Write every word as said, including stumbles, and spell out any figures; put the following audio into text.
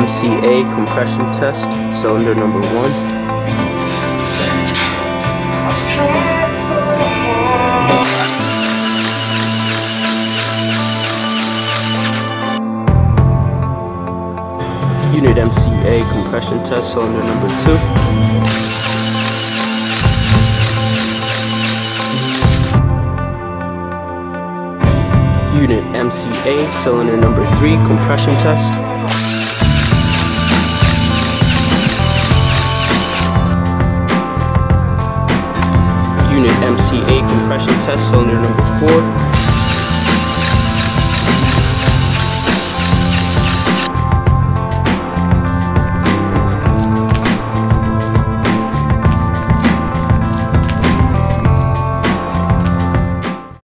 M C A compression test, cylinder number one. Unit M C A compression test, cylinder number two. Unit M C A cylinder number three compression test. Unit M C A compression test, cylinder number four.